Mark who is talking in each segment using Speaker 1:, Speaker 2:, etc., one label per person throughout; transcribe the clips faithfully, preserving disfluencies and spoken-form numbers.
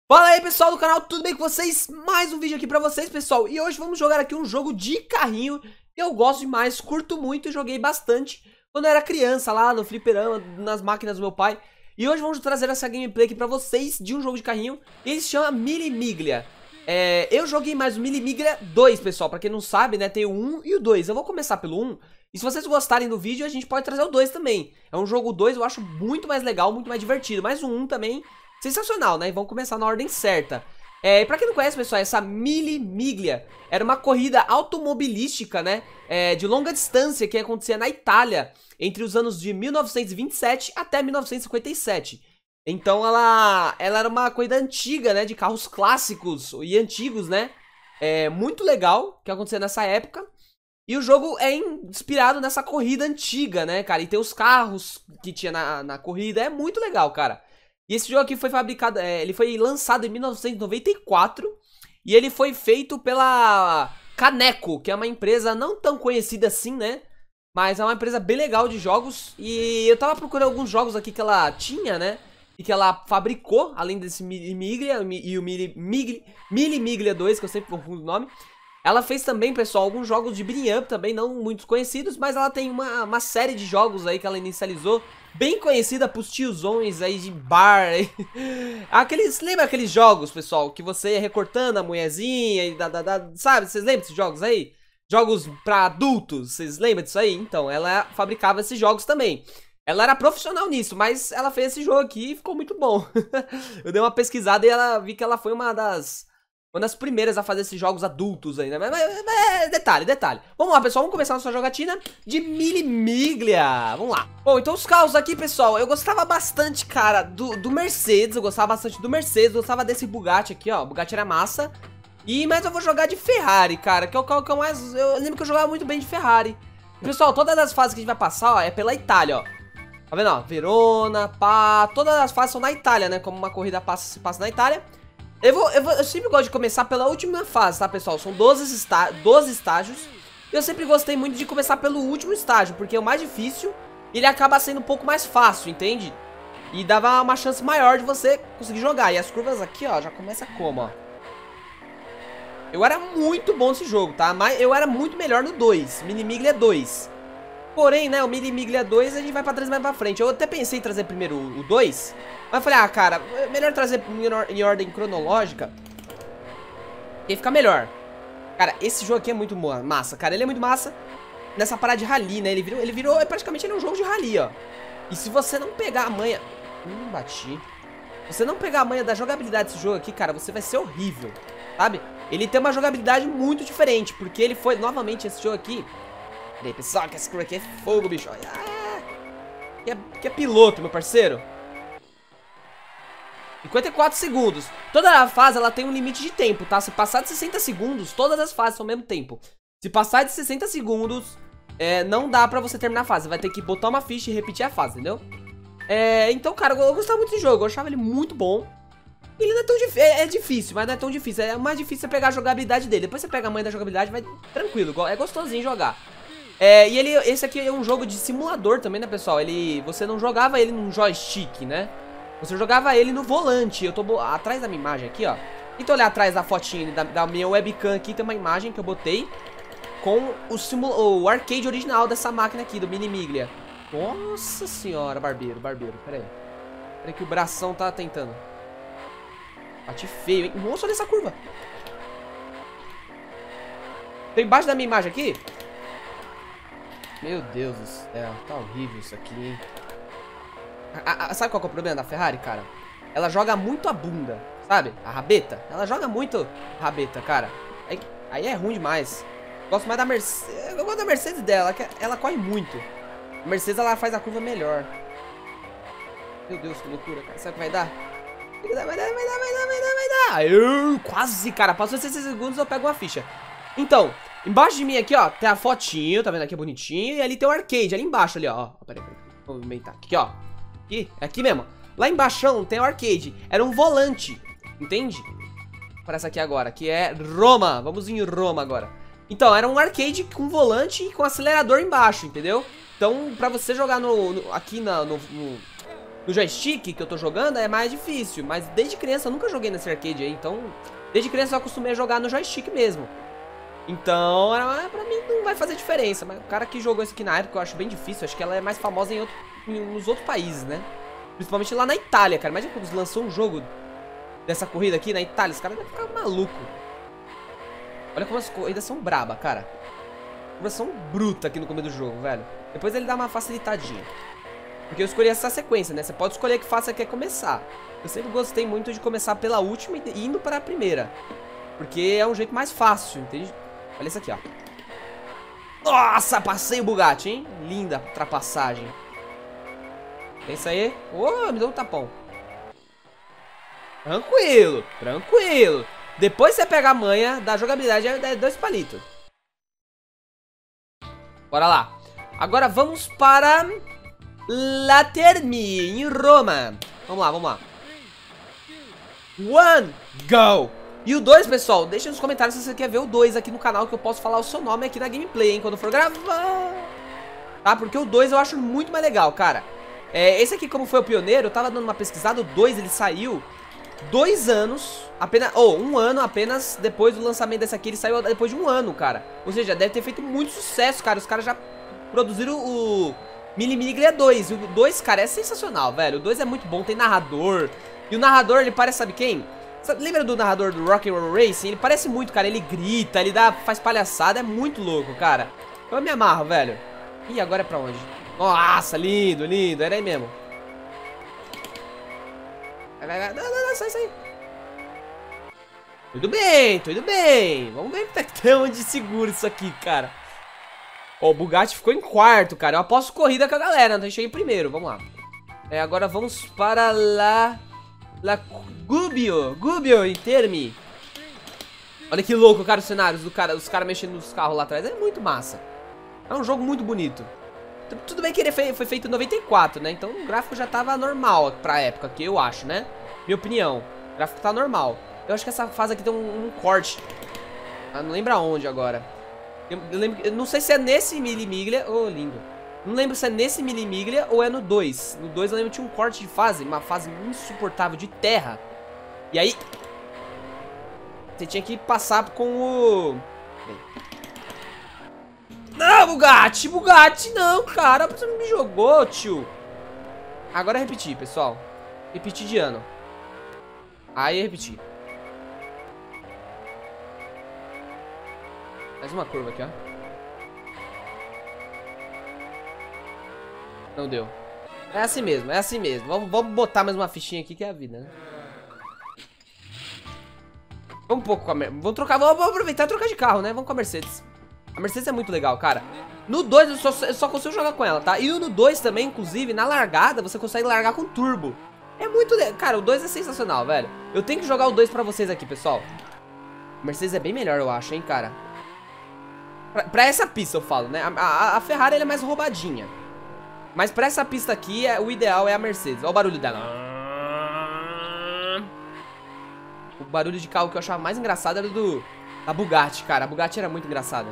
Speaker 1: Fala aí, pessoal do canal, tudo bem com vocês? Mais um vídeo aqui pra vocês, pessoal. E hoje vamos jogar aqui um jogo de carrinho que eu gosto demais, curto muito e joguei bastante quando eu era criança lá no fliperama, nas máquinas do meu pai. E hoje vamos trazer essa gameplay aqui pra vocês de um jogo de carrinho. Ele se chama Mili Miglia. É, eu joguei mais o Mili Miglia dois, pessoal. Pra quem não sabe, né, tem o um e o dois. Eu vou começar pelo um. E se vocês gostarem do vídeo, a gente pode trazer o dois também. É um jogo dois, eu acho muito mais legal, muito mais divertido. Mas o um também... sensacional, né? E vamos começar na ordem certa. É, pra quem não conhece, pessoal, essa Mili Miglia era uma corrida automobilística, né? É, de longa distância que acontecia na Itália entre os anos de mil novecentos e vinte e sete até mil novecentos e cinquenta e sete. Então ela, ela era uma corrida antiga, né? De carros clássicos e antigos, né? É, muito legal que acontecia nessa época. E o jogo é inspirado nessa corrida antiga, né, cara? E tem os carros que tinha na, na corrida. É muito legal, cara. E esse jogo aqui foi fabricado, é, ele foi lançado em mil novecentos e noventa e quatro e ele foi feito pela Caneco, que é uma empresa não tão conhecida assim, né? Mas é uma empresa bem legal de jogos. E eu tava procurando alguns jogos aqui que ela tinha, né? E que ela fabricou, além desse Mili Miglia e o Mili Miglia, Mili Miglia dois, que eu sempre confundo o nome. Ela fez também, pessoal, alguns jogos de beat'em up também, não muito conhecidos, mas ela tem uma, uma série de jogos aí que ela inicializou, bem conhecida pros tiozões aí de bar. Aí. Aqueles, lembra aqueles jogos, pessoal, que você ia recortando a mulherzinha e da, da, da, sabe? Vocês lembram desses jogos aí? Jogos pra adultos, vocês lembram disso aí? Então, ela fabricava esses jogos também. Ela era profissional nisso, mas ela fez esse jogo aqui e ficou muito bom. Eu dei uma pesquisada e ela vi que ela foi uma das... uma das primeiras a fazer esses jogos adultos ainda. Mas, mas, mas, detalhe, detalhe. Vamos lá, pessoal. Vamos começar a nossa jogatina de Mili Miglia. Vamos lá. Bom, então os carros aqui, pessoal. Eu gostava bastante, cara, do, do Mercedes. Eu gostava bastante do Mercedes. Eu gostava desse Bugatti aqui, ó. O Bugatti era massa. E, mas eu vou jogar de Ferrari, cara. Que é o carro que eu mais... Eu lembro que eu jogava muito bem de Ferrari. E, pessoal, todas as fases que a gente vai passar, ó, é pela Itália, ó. Tá vendo, ó? Verona, pá. Todas as fases são na Itália, né? Como uma corrida passa, se passa na Itália. Eu, vou, eu, vou, eu sempre gosto de começar pela última fase, tá, pessoal? São doze, está, doze estágios. Eu sempre gostei muito de começar pelo último estágio, porque é o mais difícil. Ele acaba sendo um pouco mais fácil, entende? E dava uma chance maior de você conseguir jogar. E as curvas aqui, ó, já começa como, ó. Eu era muito bom nesse jogo, tá? Mas eu era muito melhor no dois, Mili Miglia dois. Porém, né, o Mili Miglia dois a gente vai pra trás mais pra frente. Eu até pensei em trazer primeiro o dois, mas falei, ah, cara, é melhor trazer em ordem cronológica, que fica melhor. Cara, esse jogo aqui é muito massa, cara. Ele é muito massa nessa parada de rally, né? Ele virou, ele virou praticamente ele é um jogo de rally, ó. E se você não pegar a manha... Hum, bati. Se você não pegar a manha da jogabilidade desse jogo aqui, cara, você vai ser horrível, sabe? Ele tem uma jogabilidade muito diferente, porque ele foi, novamente, esse jogo aqui... E aí, pessoal, que essa curva aqui é fogo, bicho. Ah, que, é, que é piloto, meu parceiro. cinquenta e quatro segundos. Toda a fase, ela tem um limite de tempo, tá? Se passar de sessenta segundos, todas as fases são ao mesmo tempo. Se passar de sessenta segundos, é, não dá pra você terminar a fase. Você vai ter que botar uma ficha e repetir a fase, entendeu? É, então, cara, eu, eu gostava muito desse jogo. Eu achava ele muito bom. Ele não é tão difícil, é, é difícil, mas não é tão difícil. É mais difícil é pegar a jogabilidade dele. Depois você pega a manha da jogabilidade, vai tranquilo. É gostosinho jogar. É, e ele, esse aqui é um jogo de simulador também, né, pessoal? Ele, você não jogava ele num joystick, né? Você jogava ele no volante. Eu tô atrás da minha imagem aqui, ó. Então, olha atrás da fotinha da, da minha webcam aqui, tem uma imagem que eu botei com o, simula o arcade original dessa máquina aqui, do Mili Miglia. Nossa senhora, barbeiro, barbeiro, pera aí. Pera aí que o bração tá tentando. Bate feio, hein? Nossa, olha essa curva. Tô embaixo da minha imagem aqui. Meu Deus do céu, tá horrível isso aqui, hein? A, a, sabe qual que é o problema da Ferrari, cara? Ela joga muito a bunda, sabe? A rabeta. Ela joga muito a rabeta, cara. Aí, aí é ruim demais. Gosto mais da Mercedes. Eu gosto da Mercedes dela, que ela corre muito. A Mercedes, ela faz a curva melhor. Meu Deus, que loucura, cara. Sabe o que vai dar? Vai dar, vai dar, vai dar, vai dar, vai dar, vai dar. Eu, quase, cara. Passou sessenta segundos, eu pego uma ficha. Então... embaixo de mim aqui, ó, tem a fotinho, tá vendo aqui bonitinho. E ali tem o arcade, ali embaixo, ali, ó. Peraí, peraí, vou movimentar aqui, ó. Aqui, aqui mesmo. Lá embaixo tem o arcade. Era um volante, entende? Parece aqui agora, que é Roma. Vamos em Roma agora. Então, era um arcade com volante e com acelerador embaixo, entendeu? Então, pra você jogar no, no aqui na, no, no, no joystick que eu tô jogando é mais difícil. Mas desde criança eu nunca joguei nesse arcade aí. Então, desde criança eu acostumei a jogar no joystick mesmo. Então, pra mim não vai fazer diferença. Mas o cara que jogou isso aqui na época eu acho bem difícil. Acho que ela é mais famosa em outro, em, nos outros países, né? Principalmente lá na Itália, cara. Imagina quando lançou um jogo dessa corrida aqui na Itália. Os caras devem ficar malucos. Olha como as corridas são braba, cara. As curvas são brutas aqui no começo do jogo, velho. Depois ele dá uma facilitadinha. Porque eu escolhi essa sequência, né? Você pode escolher que fase você quer começar. Eu sempre gostei muito de começar pela última e indo para a primeira. Porque é um jeito mais fácil, entende? Olha isso aqui, ó. Nossa, passei o Bugatti, hein? Linda ultrapassagem. É isso aí. Ô, me deu um tapão. Tranquilo, tranquilo. Depois você pega a manha da jogabilidade, é dois palitos. Bora lá. Agora vamos para La Terni, em Roma. Vamos lá, vamos lá. One, go! E o dois, pessoal, deixa nos comentários se você quer ver o dois aqui no canal, que eu posso falar o seu nome aqui na gameplay, hein, quando for gravar. Tá? Porque o dois eu acho muito mais legal, cara. É, esse aqui, como foi o pioneiro, eu tava dando uma pesquisada, o dois ele saiu dois anos, apenas, ou oh, um ano apenas depois do lançamento desse aqui, ele saiu depois de um ano, cara. Ou seja, deve ter feito muito sucesso, cara. Os caras já produziram o Mili Miglia dois. E o dois, cara, é sensacional, velho. O dois é muito bom, tem narrador. E o narrador, ele parece, sabe quem? Sabe, lembra do narrador do Rock'n'Roll Racing? Ele parece muito, cara. Ele grita, ele dá, faz palhaçada. É muito louco, cara. Eu me amarro, velho. Ih, agora é pra onde? Nossa, lindo, lindo. Era aí mesmo. Vai, vai, vai. Não, não, não, sai, sai. Tudo bem, tudo bem. Vamos ver até onde segura isso aqui, cara. Ó, o Bugatti ficou em quarto, cara. Eu aposto corrida com a galera. Então eu cheguei primeiro. Vamos lá. É, agora vamos para lá. La Gubbio, Gubbio em Terni. Olha que louco, cara, os cenários do cara, os caras mexendo nos carros lá atrás. É muito massa. É um jogo muito bonito. Tudo bem que ele foi feito em noventa e quatro, né? Então o gráfico já tava normal pra época, que eu acho, né? Minha opinião. O gráfico tá normal. Eu acho que essa fase aqui tem um, um corte. Ah, não lembro aonde agora. Eu, eu, lembro, eu não sei se é nesse Mili Miglia. Oh, lindo. Não lembro se é nesse Mili Miglia ou é no dois. No dois eu lembro que tinha um corte de fase, uma fase insuportável de terra. E aí você tinha que passar com o... Não, Bugatti, Bugatti, não, cara. Você me jogou, tio. Agora é repetir, pessoal. Repetir de ano. Aí repetir. Mais uma curva aqui, ó. Não deu. É assim mesmo, é assim mesmo. Vamos, vamos botar mais uma fichinha aqui que é a vida, né? Vamos um pouco com a Mercedes. Vamos trocar, vamos aproveitar e trocar de carro, né? Vamos com a Mercedes. A Mercedes é muito legal, cara. No dois eu só, eu só consigo jogar com ela, tá? E no dois também, inclusive, na largada, você consegue largar com turbo. É muito legal. Cara, o dois é sensacional, velho. Eu tenho que jogar o dois pra vocês aqui, pessoal. A Mercedes é bem melhor, eu acho, hein, cara. Pra, pra essa pista, eu falo, né? A, a, a Ferrari, ela é mais roubadinha. Mas pra essa pista aqui, é, o ideal é a Mercedes. Olha o barulho dela. O barulho de carro que eu achava mais engraçado era do da Bugatti, cara. A Bugatti era muito engraçada.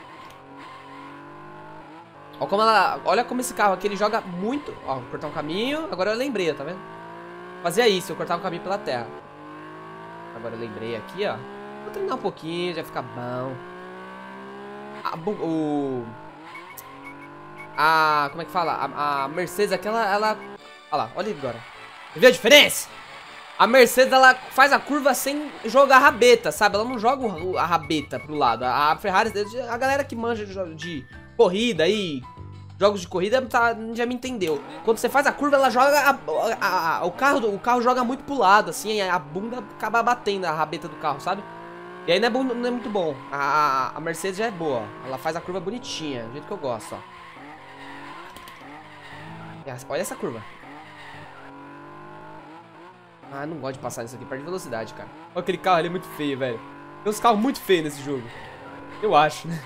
Speaker 1: Olha como, ela, olha como esse carro aqui, ele joga muito. Ó, vou cortar um caminho. Agora eu lembrei, tá vendo? Fazia isso, eu cortava um caminho pela terra. Agora eu lembrei aqui, ó. Vou treinar um pouquinho, já fica bom. A, o... A... Como é que fala? A, a Mercedes, aquela, ela... Olha lá, olha agora. Viu a diferença? A Mercedes, ela faz a curva sem jogar a rabeta, sabe? Ela não joga a rabeta pro lado. A Ferrari, a galera que manja de, de corrida aí, jogos de corrida, tá, já me entendeu. Quando você faz a curva, ela joga a, a, a, o, carro, o carro joga muito pro lado, assim, a bunda acaba batendo a rabeta do carro, sabe? E aí não é, bom, não é muito bom. A, a Mercedes já é boa, ela faz a curva bonitinha, do jeito que eu gosto, ó. Olha essa curva. Ah, não gosto de passar nisso aqui, perde velocidade, cara. Olha aquele carro ali, é muito feio, velho. Tem uns carros muito feios nesse jogo. Eu acho, né?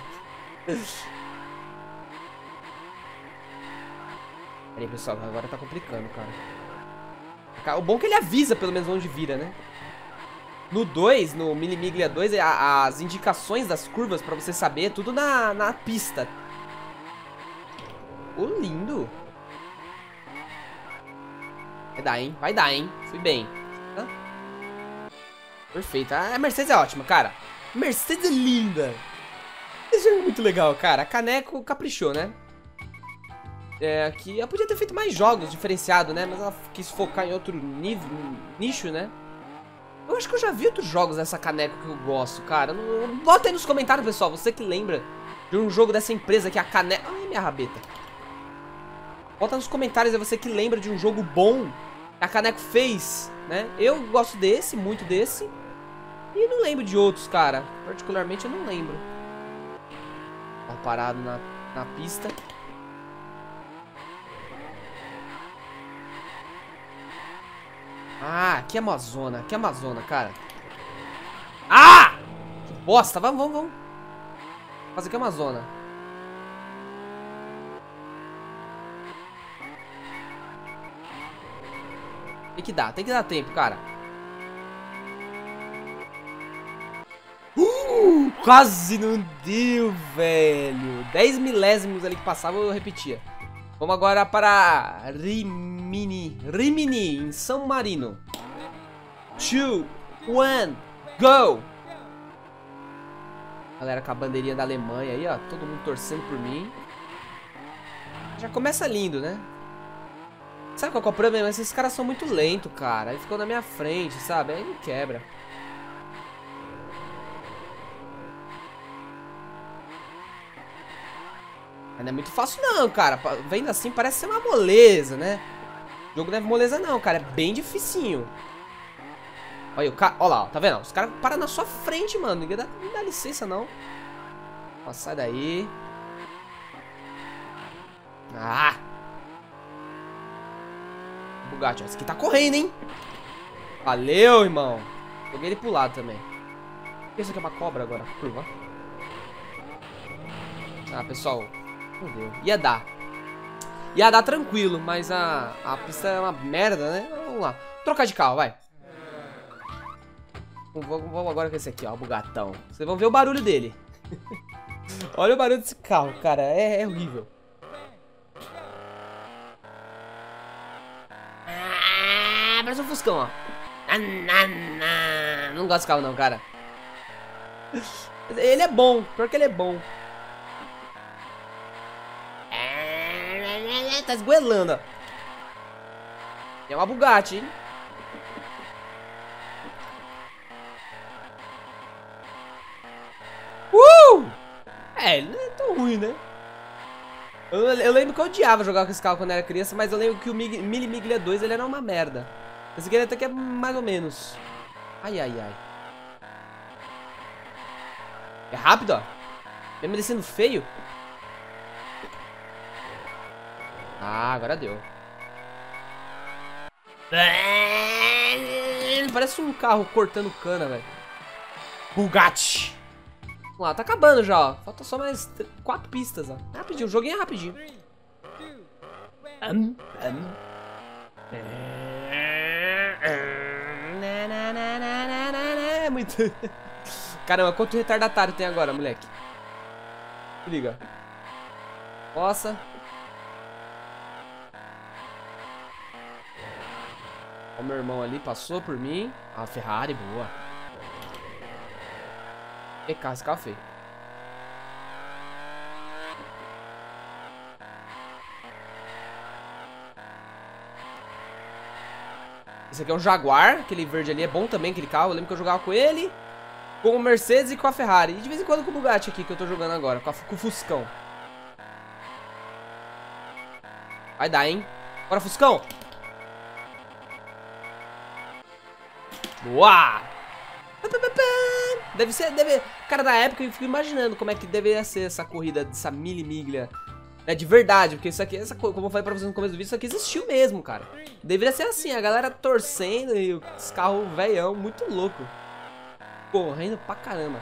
Speaker 1: Peraí, pessoal, agora tá complicando, cara. O bom é que ele avisa, pelo menos, onde vira, né? No dois, no Mili Miglia dois, as indicações das curvas pra você saber, é tudo na, na pista. Ô, lindo. Vai dar, hein? Vai dar, hein? Fui bem. Tá? Perfeito. A Mercedes é ótima, cara. Mercedes é linda. Esse jogo é muito legal, cara. A Caneco caprichou, né? É, aqui ela podia ter feito mais jogos diferenciados, né? Mas ela quis focar em outro nível, nicho, né? Eu acho que eu já vi outros jogos dessa Caneco que eu gosto, cara. Não, bota aí nos comentários, pessoal. Você que lembra de um jogo dessa empresa que é a Caneco... Ai, minha rabeta. Bota nos comentários aí você que lembra de um jogo bom que a Caneco fez, né? Eu gosto desse, muito desse. E não lembro de outros, cara. Particularmente eu não lembro. Ó, parado na, na pista. Ah, aqui é Amazônia, aqui é Amazônia, cara. Ah! Que bosta, vamos, vamos, vamos. Fazer aqui é Amazônia. Tem que dar, tem que dar tempo, cara. Uh, quase não deu, velho. dez milésimos ali que passava, eu repetia. Vamos agora para Rimini, Rimini, em São Marino. dois, um, go! Galera com a bandeirinha da Alemanha aí, ó. Todo mundo torcendo por mim. Já começa lindo, né? Sabe qual é o problema? Esses caras são muito lentos, cara. Aí ficam na minha frente, sabe? Aí me quebra. Não é muito fácil não, cara. Vendo assim parece ser uma moleza, né? O jogo não é moleza não, cara. É bem dificinho. Olha o cara, olha lá, ó, tá vendo? Os caras param na sua frente, mano. Ninguém dá, não dá licença, não. Ó, sai daí. Ah! Bugatti, ó. Esse aqui tá correndo, hein? Valeu, irmão. Joguei ele pro lado também. Isso aqui é uma cobra agora, curva. Ah, pessoal. Meu Deus. Ia dar. Ia dar tranquilo, mas a, a pista é uma merda, né? Vamos lá. Trocar de carro, vai. Vamos, vamos agora com esse aqui, ó. O Bugatão. Vocês vão ver o barulho dele. Olha o barulho desse carro, cara. É, é horrível. Ah, parece um Fuscão, ó. Não gosto desse carro, não, cara. Ele é bom. Pior que ele é bom. Tá esgoelando, ó. É uma Bugatti, hein? Uh! É, ele não é tão ruim, né? Eu, eu lembro que eu odiava jogar com esse carro quando eu era criança, mas eu lembro que o Mille Miglia dois ele era uma merda. Esse aqui até que é mais ou menos. Ai, ai, ai. É rápido, ó. Mesmo descendo feio. Ah, agora deu. Parece um carro cortando cana, velho. Bugatti. Vamos lá, tá acabando já, ó. Falta só mais quatro pistas, ó. Rapidinho, o joguinho é rapidinho. Um, um. É muito... Caramba, quanto retardatário tem agora, moleque. Se liga. Nossa. O meu irmão ali passou por mim. A Ferrari, boa. Que carro, esse carro feio. Esse aqui é um Jaguar. Aquele verde ali é bom também, aquele carro. Eu lembro que eu jogava com ele, com o Mercedes e com a Ferrari. E de vez em quando com o Bugatti aqui, que eu tô jogando agora. Com, a, com o Fuscão. Vai dar, hein? Bora, Fuscão. Boa! Deve ser, deve... Cara, na época eu fico imaginando como é que deveria ser essa corrida dessa Mille Miglia, né, de verdade, porque isso aqui, essa, como eu falei pra vocês no começo do vídeo, isso aqui existiu mesmo, cara. Deveria ser assim, a galera torcendo e os carros velhão, muito louco. Correndo pra caramba.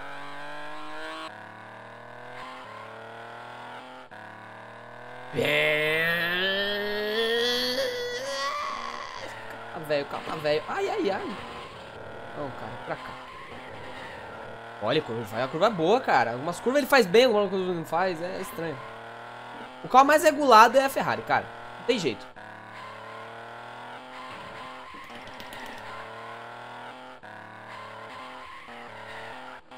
Speaker 1: Tá velho, o carro tá velho. Ai, ai, ai. Não, cara, pra cá. Olha, a curva é boa, cara. Algumas curvas ele faz bem, algumas curvas ele não faz. É estranho. O carro mais regulado é a Ferrari, cara. Não tem jeito.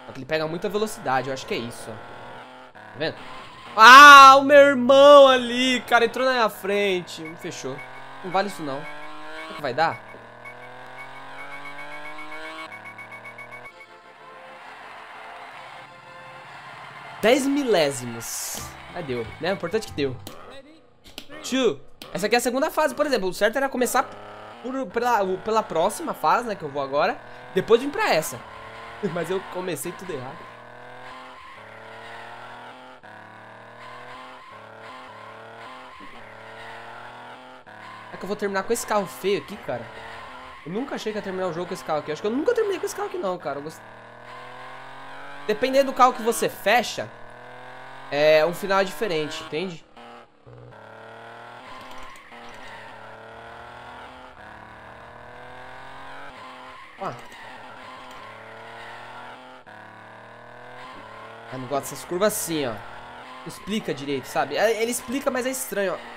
Speaker 1: Só que ele pega muita velocidade, eu acho que é isso, ó. Tá vendo? Ah, o meu irmão ali, cara, entrou na minha frente. Me fechou. Não vale isso não. Será que vai dar? dez milésimos. Ah, deu, né? O importante é que deu. Two. Essa aqui é a segunda fase, por exemplo. O certo era começar por, pela, pela próxima fase, né? Que eu vou agora. Depois vim pra essa. Mas eu comecei tudo errado. É que eu vou terminar com esse carro feio aqui, cara. Eu nunca achei que ia terminar o jogo com esse carro aqui. Eu acho que eu nunca terminei com esse carro aqui não, cara. Eu gost... Dependendo do carro que você fecha, é um final diferente, entende? Ó. Eu não gosto dessas curvas assim, ó. Não explica direito, sabe? Ele explica, mas é estranho, ó.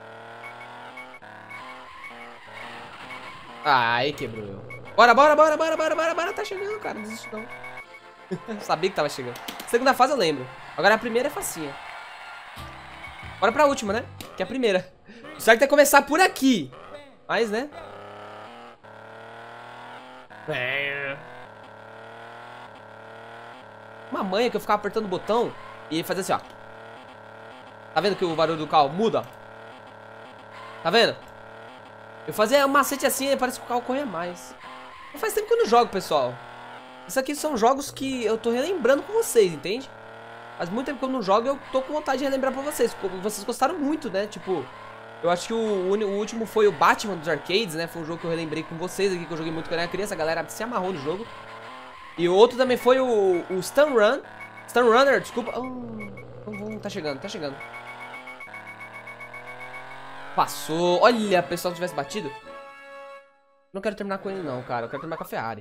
Speaker 1: Ai, quebrou eu. Bora, bora, bora, bora, bora, bora, bora. Tá chegando, cara. Não desiste não. Sabia que tava chegando. Segunda fase eu lembro. Agora a primeira é facinha. Bora pra última, né? Que é a primeira. O certo é começar por aqui. Mas, né? Uma manha que eu ficava apertando o botão e fazia assim, ó. Tá vendo que o barulho do carro muda? Tá vendo? Eu fazia um macete assim e parece que o carro corria mais. Não faz tempo que eu não jogo, pessoal. Isso aqui são jogos que eu tô relembrando com vocês, entende? Faz muito tempo que eu não jogo e eu tô com vontade de relembrar pra vocês. Vocês gostaram muito, né? Tipo, eu acho que o, o último foi o Batman dos arcades, né? Foi um jogo que eu relembrei com vocês aqui, que eu joguei muito quando eu era criança. A galera se amarrou no jogo. E o outro também foi o, o Stun Run. Stun Runner, desculpa. Oh, tá chegando, tá chegando. Passou. Olha, pessoal, se tivesse batido. Não quero terminar com ele não, cara. Eu quero terminar com a Ferrari.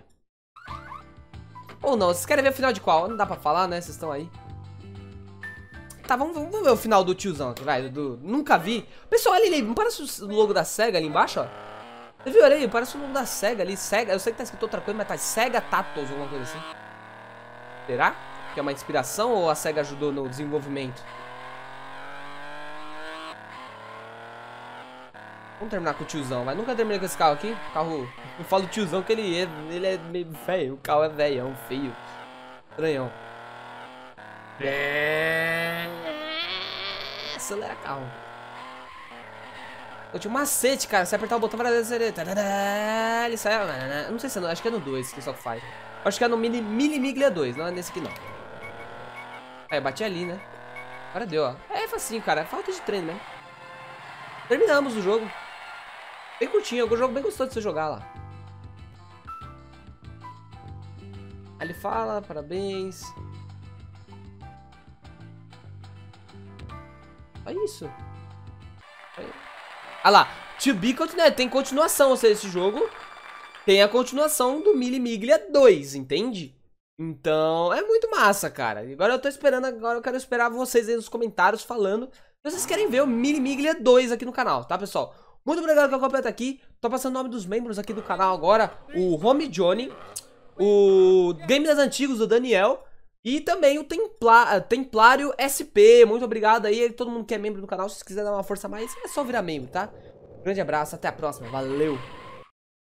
Speaker 1: Ou não, vocês querem ver o final de qual? Não dá pra falar, né? Vocês estão aí. Tá, vamos, vamos ver o final do tiozão aqui, vai. Do, do, nunca vi. Pessoal, olha ali, não parece o logo da SEGA ali embaixo, ó? Você viu ali? Parece o logo da SEGA ali. SEGA, eu sei que tá escrito outra coisa, mas tá SEGA Tatos, alguma coisa assim. Será? Que é uma inspiração ou a SEGA ajudou no desenvolvimento? Vamos terminar com o tiozão, mas nunca terminei com esse carro aqui. O carro, eu falo tiozão que ele é, ele é meio velho. O carro é velhão, feio. Estranhão. É... Acelera carro. Eu tinha um macete, cara. Se apertar o botão várias vezes, ele... ele sai... Eu não sei se é no... Acho que é no dois que só faz. Acho que é no Mini, Mini Miglia dois, não é nesse aqui não. Aí, eu bati ali, né? Agora deu, ó. É facinho, cara. É falta de treino mesmo. Terminamos o jogo. Bem curtinho, é um jogo bem gostoso de você jogar lá. Aí ele fala, parabéns. Olha isso. Olha ah lá, To Be Continued, tem continuação, ou seja, esse jogo tem a continuação do Mili Miglia dois, entende? Então, é muito massa, cara. Agora eu tô esperando, agora eu quero esperar vocês aí nos comentários falando se vocês querem ver o Mili Miglia dois aqui no canal, tá, pessoal? Muito obrigado por acompanhar aqui. Tô passando o nome dos membros aqui do canal agora. O Home Johnny, o Game das Antigos do Daniel e também o Templa Templário S P. Muito obrigado aí, todo mundo que é membro do canal. Se quiser dar uma força a mais, é só virar membro, tá? Grande abraço, até a próxima. Valeu!